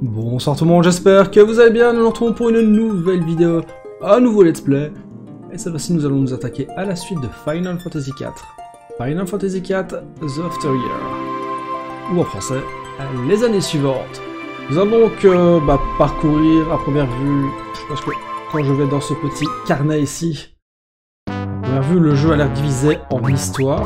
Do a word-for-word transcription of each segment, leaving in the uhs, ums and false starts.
Bonsoir tout le monde, j'espère que vous allez bien. Nous nous retrouvons pour une nouvelle vidéo, un nouveau let's play. Et cette fois-ci, nous allons nous attaquer à la suite de Final Fantasy quatre. Final Fantasy quatre, The After Year. Ou en français, les années suivantes. Nous allons donc euh, bah, parcourir à première vue, je pense que quand je vais dans ce petit carnet ici, à première vue, le jeu a l'air divisé en histoire.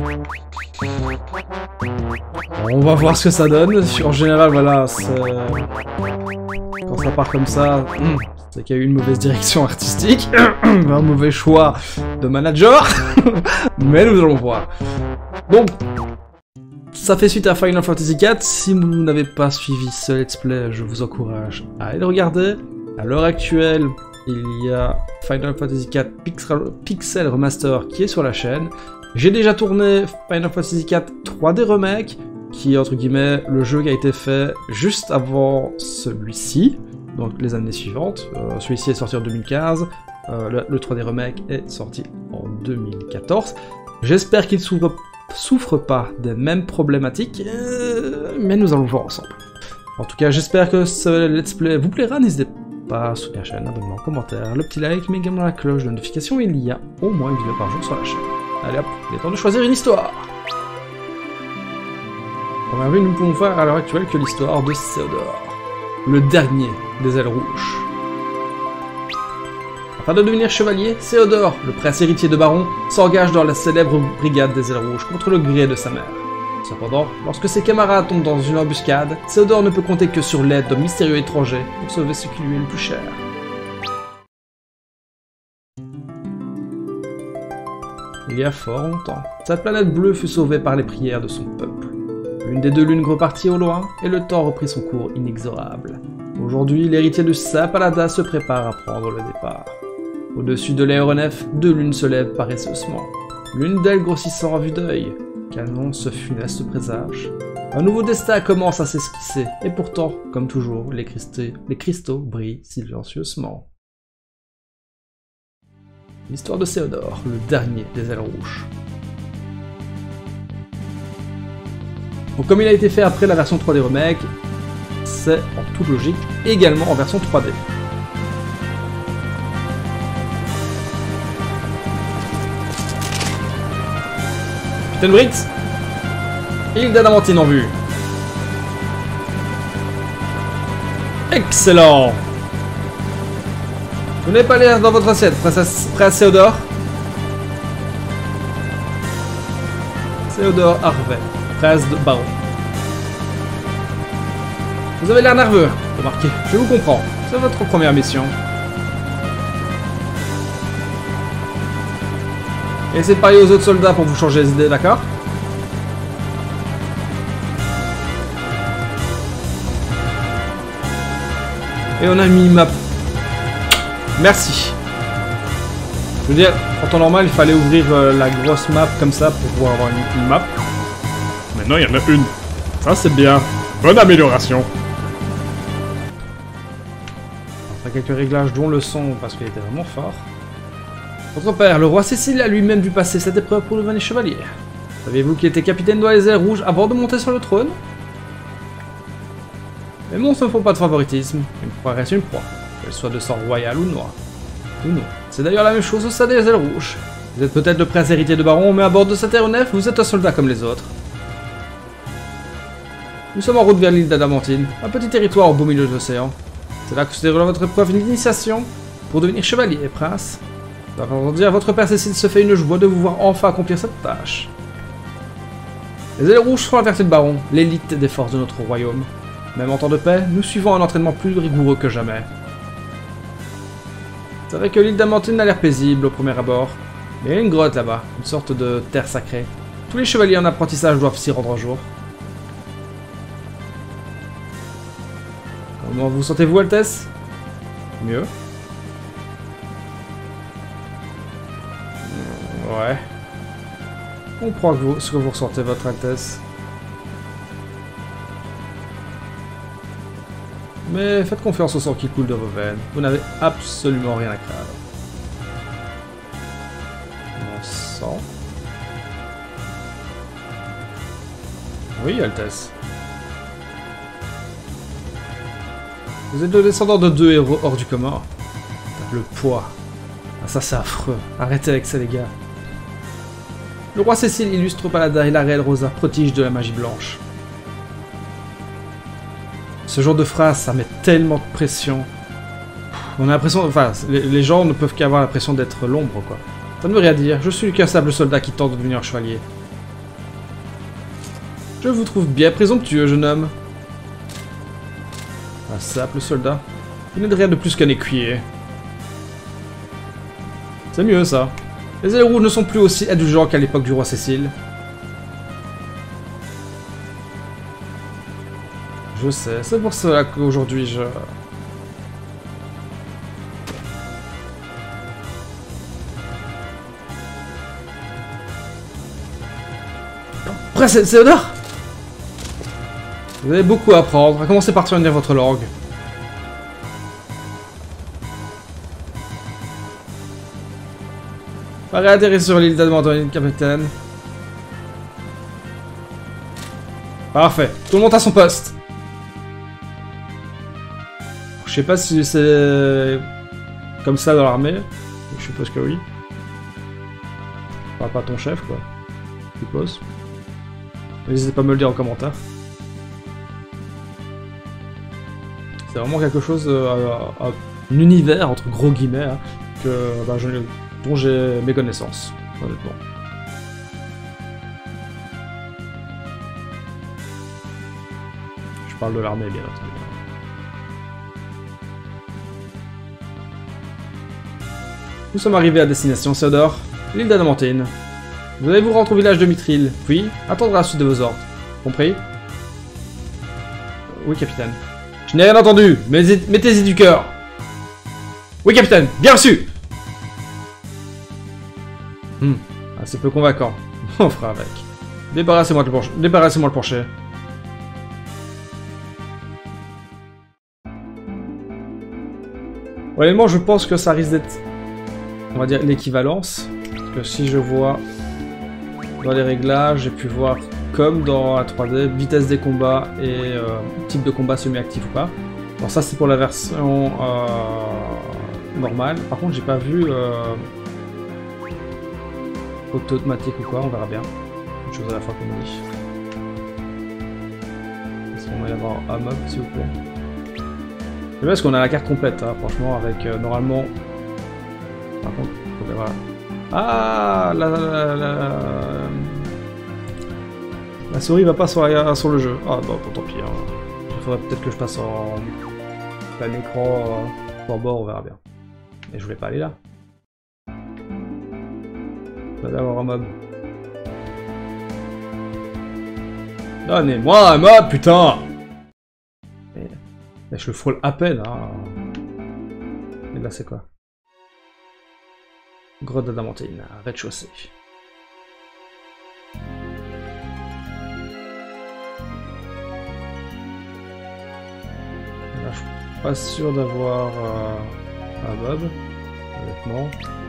On va voir ce que ça donne. En général, voilà, quand ça part comme ça, c'est qu'il y a eu une mauvaise direction artistique, un mauvais choix de manager, mais nous allons voir. Donc, ça fait suite à Final Fantasy quatre. Si vous n'avez pas suivi ce let's play, je vous encourage à aller le regarder. À l'heure actuelle, il y a Final Fantasy quatre Pixel, Pixel Remaster qui est sur la chaîne. J'ai déjà tourné Final Fantasy quatre trois D Remake, qui est entre guillemets le jeu qui a été fait juste avant celui-ci, donc les années suivantes. Euh, celui-ci est sorti en deux mille quinze, euh, le, le trois D Remake est sorti en deux mille quatorze. J'espère qu'il ne souffre, souffre pas des mêmes problématiques, euh, mais nous allons voir ensemble. En tout cas, j'espère que ce let's play vous plaira. N'hésitez pas à soutenir la chaîne, abonnement, commentaire, le petit like, mais également la cloche de notification. Il y a au moins une vidéo par jour sur la chaîne. Allez hop, il est temps de choisir une histoire. Première vue, nous pouvons voir à l'heure actuelle que l'histoire de Théodore, le dernier des ailes rouges. Afin de devenir chevalier, Théodore, le prince héritier de Baron, s'engage dans la célèbre brigade des ailes rouges contre le gré de sa mère. Cependant, lorsque ses camarades tombent dans une embuscade, Théodore ne peut compter que sur l'aide d'un mystérieux étranger pour sauver ce qui lui est le plus cher. Il y a fort longtemps, cette planète bleue fut sauvée par les prières de son peuple. L'une des deux lunes repartit au loin, et le temps reprit son cours inexorable. Aujourd'hui, l'héritier de Saint Paladin se prépare à prendre le départ. Au-dessus de l'aéronef, deux lunes se lèvent paresseusement, l'une d'elles grossissant à vue d'œil, qu'annonce ce funeste présage. Un nouveau destin commence à s'esquisser, et pourtant, comme toujours, les cristaux, les cristaux brillent silencieusement. L'histoire de Théodore, le dernier des ailes rouges. Donc comme il a été fait après la version trois D Remake, c'est en toute logique également en version trois D. Capitaine Briggs, île d'Adamantine en vue. Excellent! Vous n'avez pas l'air dans votre assiette, princesse, prince Théodore. Théodore Harvey, prince de Baron. Vous avez l'air nerveux, remarquez, je vous comprends. C'est votre première mission. Et essayez de parler aux autres soldats pour vous changer les idées, d'accord? Et on a mis map. Merci. Je veux dire, en temps normal, il fallait ouvrir euh, la grosse map comme ça pour pouvoir avoir une, une map. Maintenant, il y en a une. Ça, c'est bien. Bonne amélioration. Après quelques réglages, dont le son, parce qu'il était vraiment fort. Votre père, le roi Cécile, a lui-même dû passer cette épreuve pour devenir chevalier. Saviez-vous qu'il était capitaine dans les ailes rouges avant de monter sur le trône? Les monstres ne font pas de favoritisme. Une proie reste une proie. Qu'elle soit de sang royal ou noir. Ou non. C'est d'ailleurs la même chose au sein des ailes rouges. Vous êtes peut-être le prince héritier de Baron, mais à bord de cet aéronef, vous êtes un soldat comme les autres. Nous sommes en route vers l'île d'Adamantine, un petit territoire au beau milieu de l'océan. C'est là que se déroule votre épreuve d'initiation pour devenir chevalier, prince. D'entendre dire, votre père Cécile se fait une joie de vous voir enfin accomplir cette tâche. Les ailes rouges sont la vertu de Baron, l'élite des forces de notre royaume. Même en temps de paix, nous suivons un entraînement plus rigoureux que jamais. C'est vrai que l'île d'Adamantine a l'air paisible au premier abord, mais il y a une grotte là-bas, une sorte de terre sacrée. Tous les chevaliers en apprentissage doivent s'y rendre un jour. Comment vous sentez-vous, Altesse? Mieux? Ouais. On comprend que vous, ce que vous ressentez, votre Altesse. Mais faites confiance au sang qui coule de vos veines. Vous n'avez absolument rien à craindre. Mon sang. Oui, Altesse. Vous êtes le descendant de deux héros hors du commun. Le poids. Ah, ça c'est affreux. Arrêtez avec ça les gars. Le roi Cécile, illustre paladin, et la reine Rosa, prodige de la magie blanche. Ce genre de phrase, ça met tellement de pression. On a l'impression... Enfin, les, les gens ne peuvent qu'avoir l'impression d'être l'ombre, quoi. Ça ne veut rien dire. Je suis qu'un simple soldat qui tente de devenir chevalier. Je vous trouve bien présomptueux, jeune homme. Un simple soldat. Il n'est de rien de plus qu'un écuyer. C'est mieux, ça. Les ailes rouges ne sont plus aussi indulgents qu'à l'époque du roi Cécile. Je sais, c'est pour cela qu'aujourd'hui je... Après, Théodore! Vous avez beaucoup à apprendre, à commencer par tenir votre langue. Paré atterrir sur l'île d'Admonton, capitaine. Parfait, tout le monde à son poste. Je sais pas si c'est comme ça dans l'armée. Je suppose que oui. Enfin, pas ton chef, quoi. Je suppose. N'hésitez pas à me le dire en commentaire. C'est vraiment quelque chose, euh, un univers, entre gros guillemets, hein, que, bah, je, dont j'ai mes connaissances, honnêtement. Je parle de l'armée, bien entendu. Nous sommes arrivés à destination, Théodore, l'île d'Adamantine. Vous allez vous rendre au village de Mithril, puis attendre la suite de vos ordres. Compris? Oui, capitaine. Je n'ai rien entendu, mais mettez-y du cœur. Oui, capitaine, bien reçu. Hmm, assez peu convaincant. On fera avec. Débarrassez-moi le plancher. Débarrassez-moi le plancher. Honnêtement, je pense que ça risque d'être, on va dire, l'équivalence. Parce que si je vois dans les réglages, j'ai pu voir comme dans la trois D, vitesse des combats et euh, type de combat semi-actif ou pas. Alors ça c'est pour la version euh, normale. Par contre j'ai pas vu euh, automatique ou quoi, on verra bien. Une chose à la fois comme on dit. Est-ce qu'on va y avoir un mob s'il vous plaît? C'est bien parce qu'on a la carte complète, hein, franchement, avec euh, normalement... Par contre, voilà. Ah la, la, la... La souris va pas sur, la, sur le jeu. Ah bon, bon tant pis. Hein. Il faudrait peut-être que je passe en plein écran euh, bord bord, on verra bien. Mais je voulais pas aller là. Il va y avoir un mob. Donnez-moi un mob, putain! Mais, mais je le frôle à peine. Hein. Et là, c'est quoi? Grotte d'Adamantine, rez-de-chaussée. Je suis pas sûr d'avoir euh, un mob, honnêtement.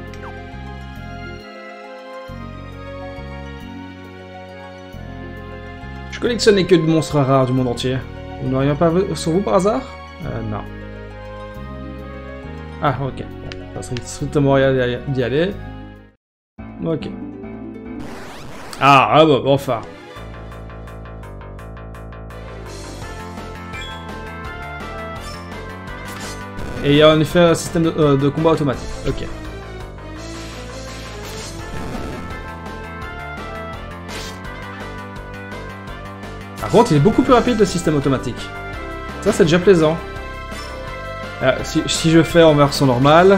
Je collectionnais que de monstres rares du monde entier. Vous n'auriez pas sur vous par hasard? Euh, non. Ah, ok. Ça serait strictement rien d'y aller. Ok. Ah, ah bon, enfin. Et il y a en effet un système de, euh, de combat automatique. Ok. Par contre, il est beaucoup plus rapide le système automatique. Ça, c'est déjà plaisant. Euh, si, si je fais en version normale,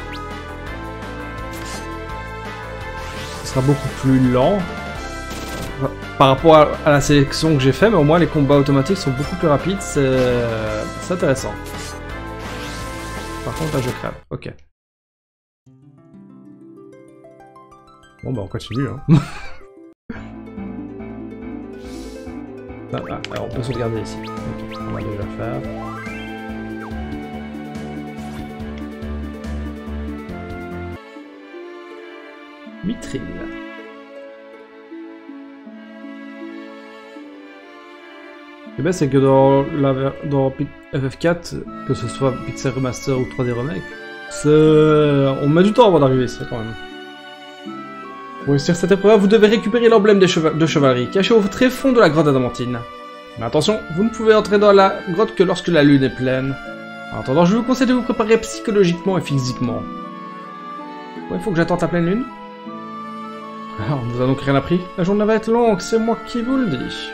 ce sera beaucoup plus lent par rapport à, à la sélection que j'ai fait, mais au moins les combats automatiques sont beaucoup plus rapides. C'est intéressant. Par contre, là, je crève. Ok. Bon, bah, on continue, hein. ah, ah, alors, on peut sauvegarder ici. Ok, on va déjà faire. Mithril. Ce qui est bien, c'est que dans, la, dans F F quatre, que ce soit Pixel Remaster ou trois D Remake, on met du temps avant d'arriver ici quand même. Pour réussir cette épreuve, vous devez récupérer l'emblème cheva de chevalerie caché au très fond de la grotte adamantine. Mais attention, vous ne pouvez entrer dans la grotte que lorsque la lune est pleine. En attendant, je vous conseille de vous préparer psychologiquement et physiquement. Ouais, il faut que j'attende la pleine lune. Ah, on vous a donc rien appris. La journée va être longue, c'est moi qui vous le dis.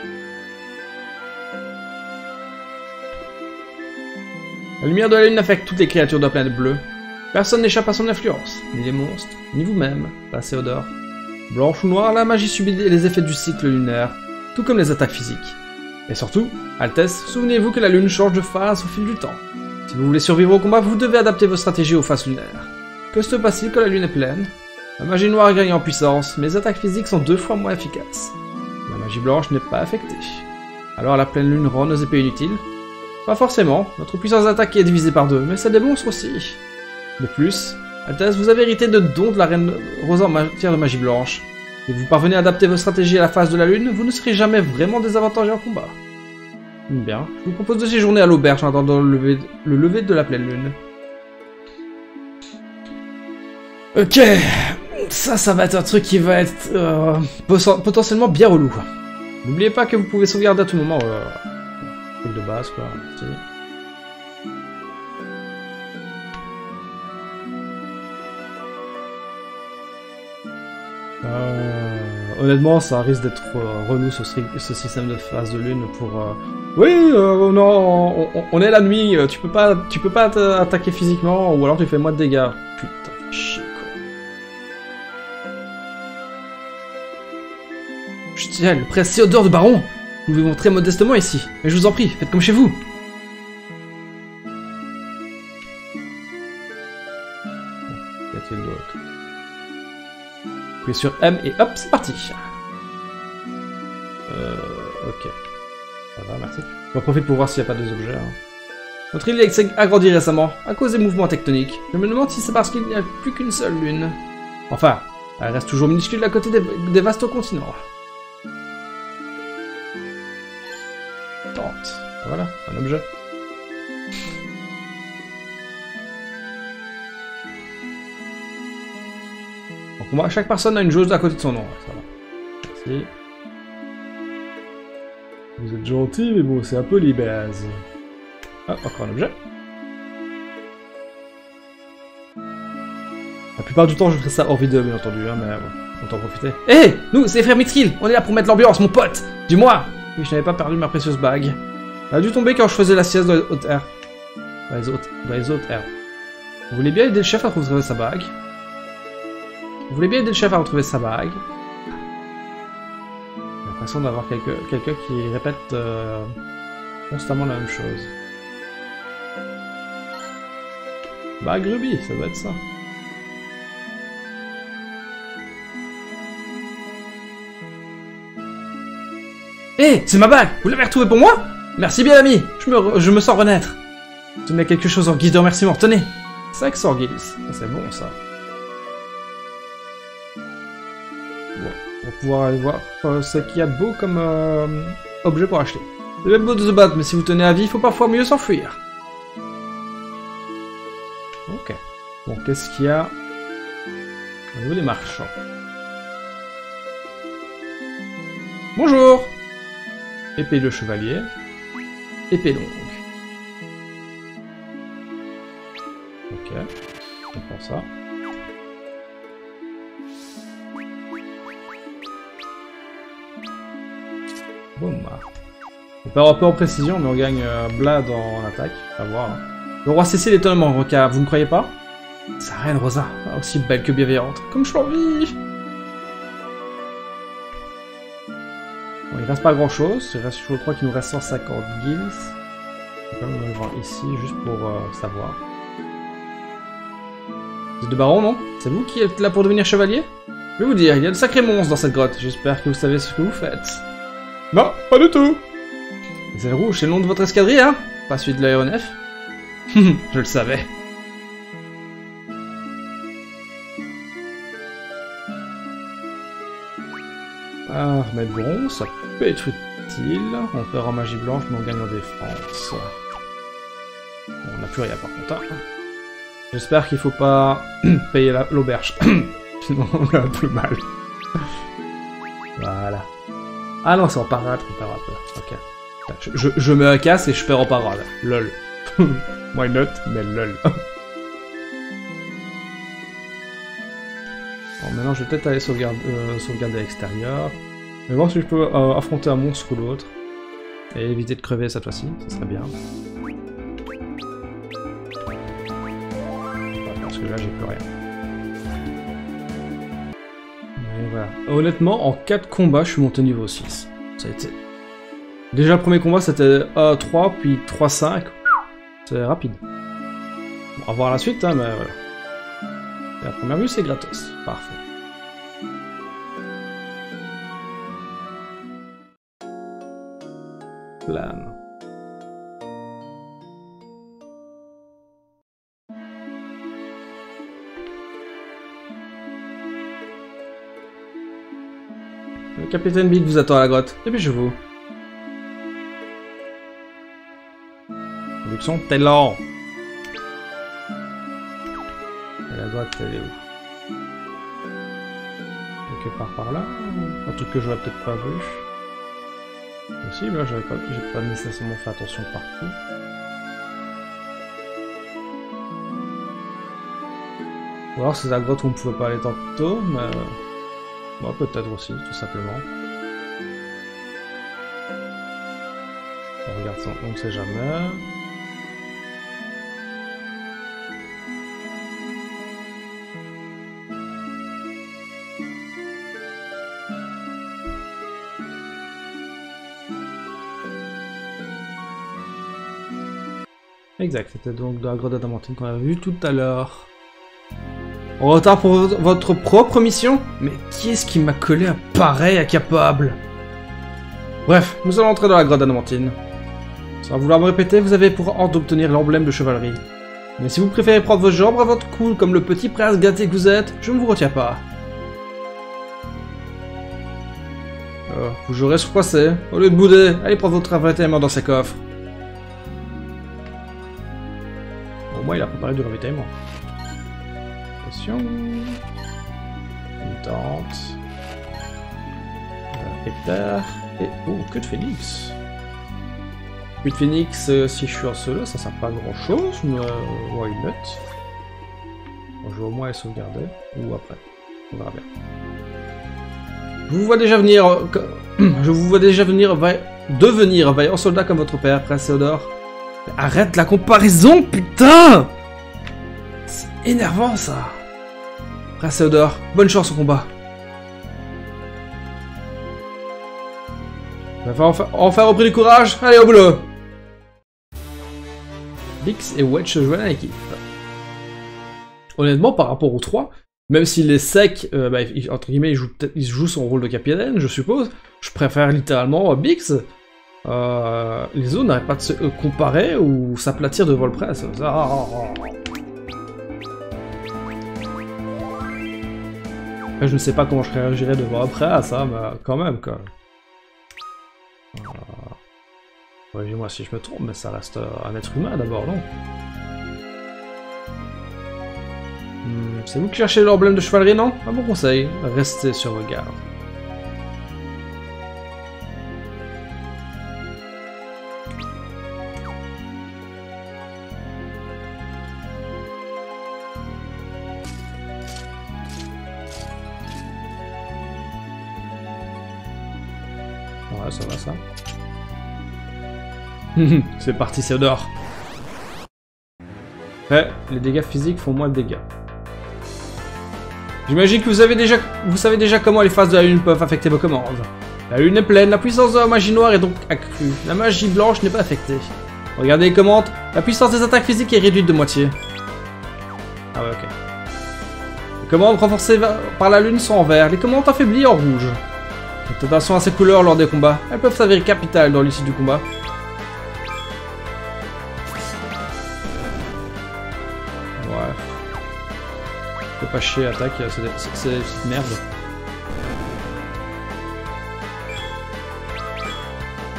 La lumière de la lune affecte toutes les créatures de la planète bleue. Personne n'échappe à son influence, ni les monstres, ni vous-même, passez Odor. Blanche ou noire, la magie subit les effets du cycle lunaire, tout comme les attaques physiques. Et surtout, Altesse, souvenez-vous que la lune change de phase au fil du temps. Si vous voulez survivre au combat, vous devez adapter vos stratégies aux phases lunaires. Que se passe-t-il quand la lune est pleine? La magie noire gagne en puissance, mais les attaques physiques sont deux fois moins efficaces. La magie blanche n'est pas affectée. Alors la pleine lune rend nos épées inutiles? Pas forcément, notre puissance d'attaque est divisée par deux, mais c'est des monstres aussi. De plus, Altesse, vous avez hérité de dons de la reine Rosa en matière de magie blanche. Si vous parvenez à adapter vos stratégies à la phase de la lune, vous ne serez jamais vraiment désavantagé en combat. Bien, je vous propose de séjourner à l'auberge en attendant le lever, le lever de la pleine lune. Ok, ça, ça va être un truc qui va être euh, potentiellement bien relou. N'oubliez pas que vous pouvez sauvegarder à tout moment. Euh, truc de base, quoi. Si. Euh, honnêtement, ça risque d'être euh, relou ce, ce système de phase de lune pour. Euh... Oui, euh, non, on, on est la nuit. Tu peux pas, tu peux pas attaquer physiquement, ou alors tu fais moins de dégâts. Putain, chier quoi. Je tiens, le presse Théodore de Baron. Nous vivons très modestement ici, mais je vous en prie, faites comme chez vous. Qu'y a-t-il d'autre? Appuyez sur M et hop, c'est parti. Euh, ok. Ça va, merci. J'en profite pour voir s'il n'y a pas deux objets. Hein. Notre île s'est agrandie récemment, à cause des mouvements tectoniques. Je me demande si c'est parce qu'il n'y a plus qu'une seule lune. Enfin, elle reste toujours minuscule à côté des, des vastes continents. Tente. Voilà, un objet. Moi, chaque personne a une jauge à côté de son nom. Ça va. Merci. Vous êtes gentil, mais bon, c'est un peu les bases. Ah, encore un objet. La plupart du temps, je ferai ça hors vidéo, bien entendu, hein, mais bon, autant profiter. Hé hey, nous, c'est les frères Mithril. On est là pour mettre l'ambiance, mon pote. Dis-moi. Oui, je n'avais pas perdu ma précieuse bague. Elle a dû tomber quand je faisais la sieste dans les hautes airs. Dans les hautes, dans les hautes airs. Vous voulez bien aider le chef à retrouver sa bague? Vous voulez bien aider le chef à retrouver sa bague? J'ai l'impression d'avoir quelqu'un quelqu'un qui répète euh, constamment la même chose. Bague rubis, ça doit être ça. Hé, hey, c'est ma bague! Vous l'avez retrouvée pour moi? Merci bien, l'ami! Je me, je me sens renaître. Tenez quelque chose en guise de remerciement, tenez! cinq cents guilds, c'est bon ça. On va pouvoir aller voir euh, ce qu'il y a de beau comme euh, objet pour acheter. C'est même beau de se battre, mais si vous tenez à vie, il faut parfois mieux s'enfuir. Ok. Bon, qu'est-ce qu'il y a au niveau des marchands? Bonjour! Épée de chevalier. Épée longue. Ok. On prend ça. Boum. On perd un peu en précision, mais on gagne euh, Blade en attaque. À voir. Le roi Cécile est étonnamment requin, vous ne croyez pas? Sa reine Rosa, aussi belle que bienveillante. Comme je l'envie. Bon, il reste pas grand chose. Il reste, je crois qu'il nous reste cent cinquante guilds. Je vais quand même le voir ici, juste pour euh, savoir. Vous êtes de baron, non? C'est vous qui êtes là pour devenir chevalier? Je vais vous dire, il y a de sacrés monstres dans cette grotte. J'espère que vous savez ce que vous faites. Non, pas du tout. Les ailes rouges, c'est le nom de votre escadrille, hein? Pas celui de l'aéronef? Je le savais. Ah, remettre bronze, ça peut être style. On perd en magie blanche, mais on gagne en défense. Bon, on n'a plus rien par contre. Hein. J'espère qu'il faut pas payer l'auberge. Sinon on a un peu mal. Voilà. Ah non, c'est en parade qu'on perd un peu. Ok. Je, je, je mets un casse et je perds en parade. Lol. Why not? Mais lol. Bon, maintenant je vais peut-être aller sauvegarder, euh, sauvegarder à l'extérieur. Mais voir si je peux euh, affronter un monstre ou l'autre. Et éviter de crever cette fois-ci, ça serait bien. Parce que là j'ai plus rien. Mais voilà. Honnêtement, en quatre combats, je suis monté niveau six. Ça a été... Déjà le premier combat c'était un trois, puis trois cinq. C'est rapide. Bon, on va voir la suite, hein, mais voilà. Et la première vue c'est gratos. Parfait. Plan. Le capitaine Big vous attend à la grotte. Dépêchez-vous. Production, t'es lent. Et la grotte, elle est où? Quelque part par là? Un truc que j'aurais peut-être pas vu. Possible, là, j'avais pas, j'ai pas nécessairement fait attention partout. Ou alors c'est la grotte où on pouvait pas aller tant tôt, mais... Bon, peut-être aussi, tout simplement. On regarde ça, on ne sait jamais. Exact, c'était donc de la grotte d'adamantine qu'on a vu tout à l'heure. En retard pour votre propre mission? Mais qui est-ce qui m'a collé un pareil incapable? Bref, nous allons entrer dans la grotte d'adamantine. Sans vouloir me répéter, vous avez pour ordre d'obtenir l'emblème de chevalerie. Mais si vous préférez prendre vos jambes à votre cou comme le petit prince gâté que vous êtes, je ne vous retiens pas. Oh, vous jouerez ce procès. Au lieu de bouder, allez prendre votre ravitaillement dans ces coffres. Au moins, il a préparé du ravitaillement. Attention. Une tente. Euh, éther. Et... Oh, que de phénix. Que de phénix, euh, si je suis en solo, ça sert pas à grand chose, mais... Euh, why not? Bon, je vais au moins les sauvegarder. Ou après. On verra bien. Je vous vois déjà venir... Euh, je vous vois déjà venir... Va... Devenir un vaillant soldat comme votre père, Prince Théodore. Mais arrête la comparaison, putain! C'est énervant, ça. Prince Théodore, bonne chance au combat. On va enfin, enfin repris du courage. Allez, au boulot. Bix et Wedge se joignent à l'équipe. Honnêtement, par rapport aux trois, même s'il est sec, euh, bah, il, entre guillemets, il joue, il joue son rôle de capitaine, je suppose, je préfère littéralement Bix. Euh, les autres n'arrêtent pas de se euh, comparer ou s'aplatir devant le prince. Ah, ah, ah. Je ne sais pas comment je réagirais devant un prince, hein, mais quand même, quoi. Euh... Dis-moi si je me trompe, mais ça reste un être humain d'abord, non? hmm, C'est vous qui cherchez l'emblème de chevalerie, non? Un bon conseil, restez sur vos gardes. Ouais, ça va ça. C'est parti, Théodore. Ouais, les dégâts physiques font moins de dégâts. J'imagine que vous avez déjà, vous savez déjà comment les phases de la lune peuvent affecter vos commandes. La lune est pleine, la puissance de la magie noire est donc accrue. La magie blanche n'est pas affectée. Regardez les commandes, la puissance des attaques physiques est réduite de moitié. Ah ouais, ok. Les commandes renforcées par la lune sont en vert, les commandes affaiblies en rouge. Faites attention à ces couleurs lors des combats, elles peuvent s'avérer capitales dans l'issue du combat. Ouais. Fais pas chier, attaque, c'est merde.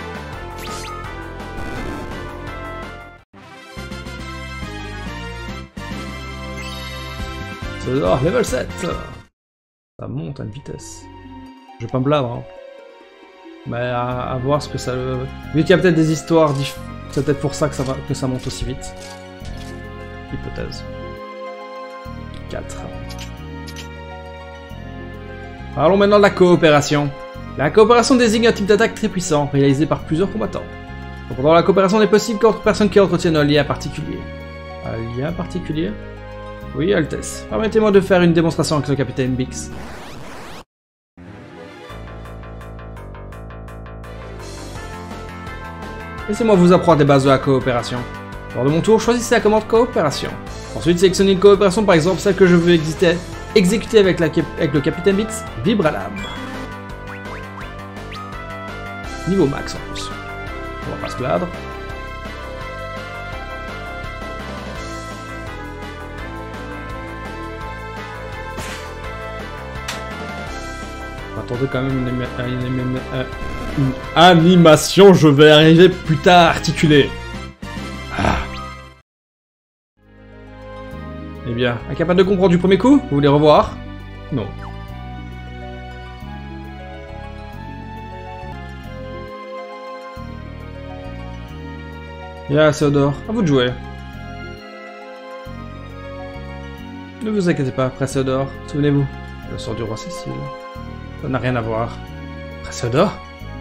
Théodore, level sept. Ça monte à une vitesse. Je vais pas me blâmer. Hein. Mais à, à voir ce que ça... Vu qu'il y a peut-être des histoires... Diff... C'est peut-être pour ça que ça, va... que ça monte aussi vite. Hypothèse. quatre. Parlons maintenant de la coopération. La coopération désigne un type d'attaque très puissant, réalisé par plusieurs combattants. Cependant, la coopération n'est possible qu'entre personnes qui entretiennent un lien particulier. Un lien particulier? Oui, Altesse. Permettez-moi de faire une démonstration avec le capitaine Bix. Laissez-moi vous apprendre les bases de la coopération. Lors de mon tour, choisissez la commande coopération. Ensuite, sélectionnez une coopération, par exemple celle que je veux exécuter, exécuter avec, la, avec le capitaine Bix, vibre à l'âme. Niveau max en plus. On va pas se plaindre. Attendez quand même une, une, une, une, une animation, je vais arriver plus tard, articulé. Ah. Eh bien, incapable de comprendre du premier coup? Vous voulez revoir? Non. Bien, Théodore, à vous de jouer. Ne vous inquiétez pas, Prince Théodore, souvenez-vous, le sort du roi Cécile. Ça n'a rien à voir. Prince Théodore?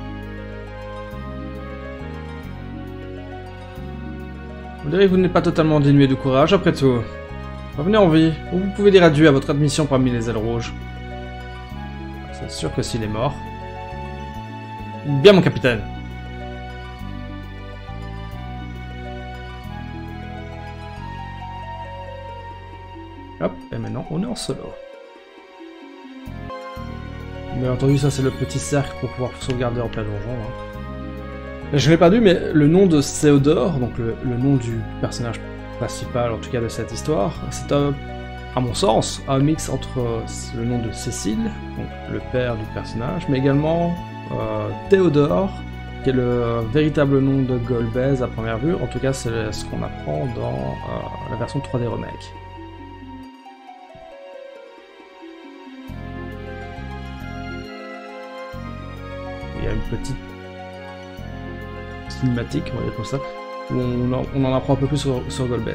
Vous direz que vous n'êtes pas totalement dénué de courage, après tout. Revenez en vie, ou vous pouvez dire adieu à votre admission parmi les ailes rouges. C'est sûr que s'il est mort... Bien, mon capitaine. Hop, et maintenant on est en solo. Bien entendu, ça c'est le petit cercle pour pouvoir sauvegarder en plein donjon. Hein. Je l'ai pas dit, mais le nom de Théodore, donc le, le nom du personnage principal, en tout cas de cette histoire, c'est un, à mon sens, un mix entre le nom de Cécile, donc le père du personnage, mais également euh, Théodore, qui est le véritable nom de Golbez à première vue. En tout cas, c'est ce qu'on apprend dans euh, la version trois D remake. Il y a une petite cinématique, on va dire comme ça, où on en, on en apprend un peu plus sur, sur Golbez.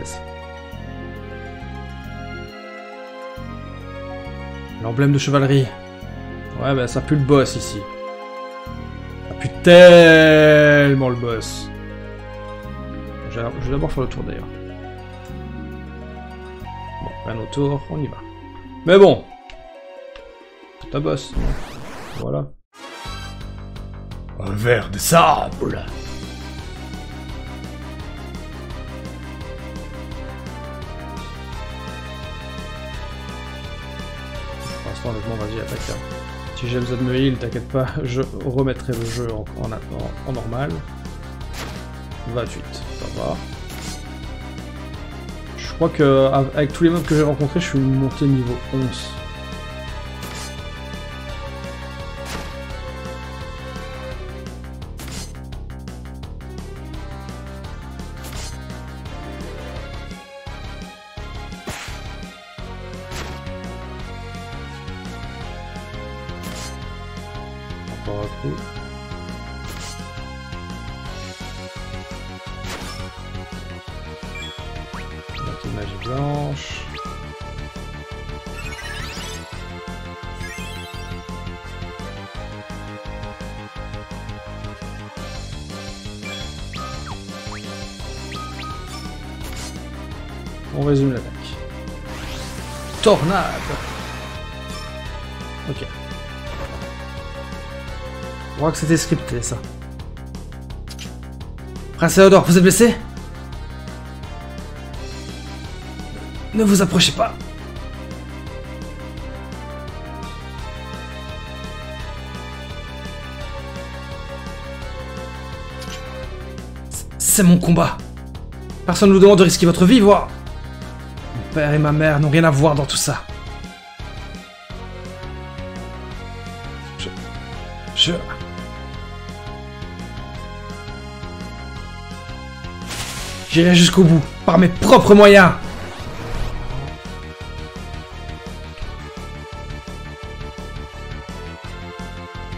L'emblème de chevalerie. Ouais, bah ça pue le boss ici. Ça pue tellement le boss. Je vais d'abord faire le tour d'ailleurs. Bon, un autre tour, on y va. Mais bon, c'est un boss. Voilà. Un verre de sable. Pour l'instant, honnêtement, vas-y, attaque. Hein. Si j'ai besoin de me heal, t'inquiète pas, je remettrai le jeu en, en, en, en normal. vingt-huit, ça va. Je crois que avec tous les mobs que j'ai rencontrés, je suis monté niveau onze. Encore un coup. Petite magie blanche. On résume l'attaque. Tornade. Ok. Je crois que c'était scripté, ça. Prince Théodore, vous êtes blessé? Ne vous approchez pas. C'est mon combat. Personne ne vous demande de risquer votre vie, voire... Mon père et ma mère n'ont rien à voir dans tout ça. Je... Je... J'irai jusqu'au bout, par mes propres moyens.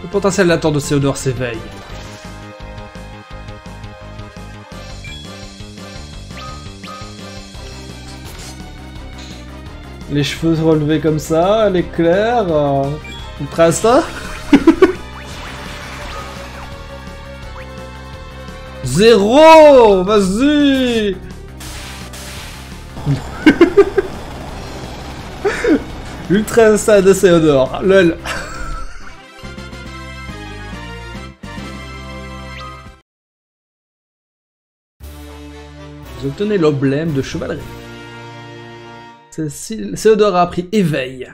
Le potentiel latent de Théodore s'éveille. Les cheveux relevés comme ça, l'éclair... Euh... Tu prêt à ça? Zéro! Vas-y! Ultra instinct de Théodore, lol. Vous obtenez l'emblème de chevalerie. Théodore a appris éveil.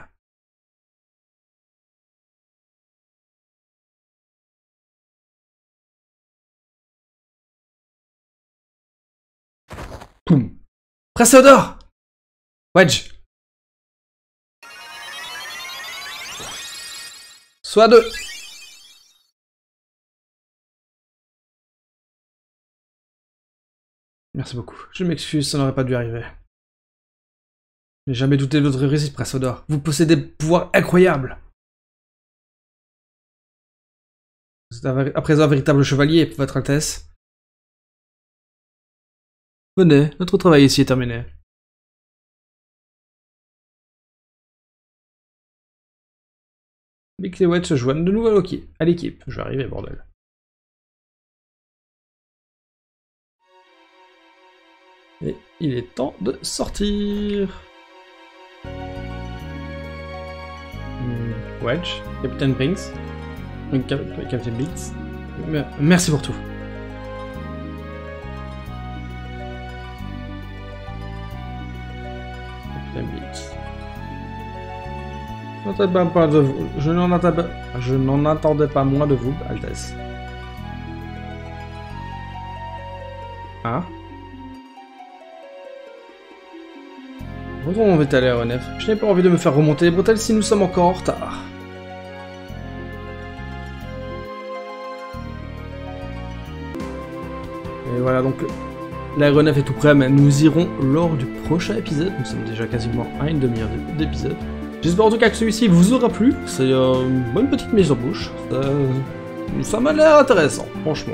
Poum. Presse Théodore! Wedge! Soit deux! Merci beaucoup. Je m'excuse, ça n'aurait pas dû arriver. Je n'ai jamais douté de votre réussite, Presse Théodore. Vous possédez des pouvoirs incroyables. Vous êtes à présent un véritable chevalier, Votre Altesse. Venez, notre travail ici est terminé. Mick et Wedge se joignent de nouveau à l'équipe. Je vais arriver, bordel. Et il est temps de sortir. Hmm, Wedge, Capitaine Binks. Capitaine Binks. Merci pour tout. Je n'en attendais, je n'en attendais pas moins de vous, Altesse. Ah. Retournons vite à l'aéronef. Je n'ai pas envie de me faire remonter les bretelles si nous sommes encore en retard. Et voilà donc, l'aéronef est tout prêt, mais nous irons lors du prochain épisode. Nous sommes déjà quasiment à une demi-heure d'épisode. J'espère en tout cas que celui-ci vous aura plu. C'est euh, une bonne petite mise en bouche. Ça, ça m'a l'air intéressant, franchement.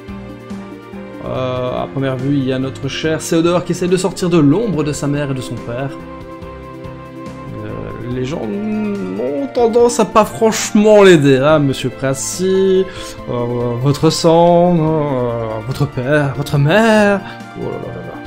Euh, à première vue, il y a notre cher Théodore qui essaie de sortir de l'ombre de sa mère et de son père. Euh, les gens ont tendance à pas franchement l'aider, hein, Monsieur Prassy, euh, votre sang, euh, votre père, votre mère. Oh là là là là.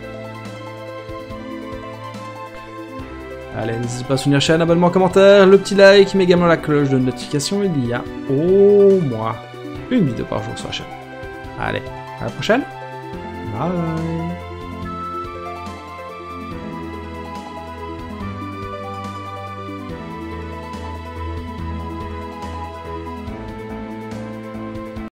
Allez, n'hésitez pas à soutenir la chaîne, abonnement, commentaire, le petit like, mais également la cloche de notification. Il y a au moins une vidéo par jour sur la chaîne. Allez, à la prochaine. Bye.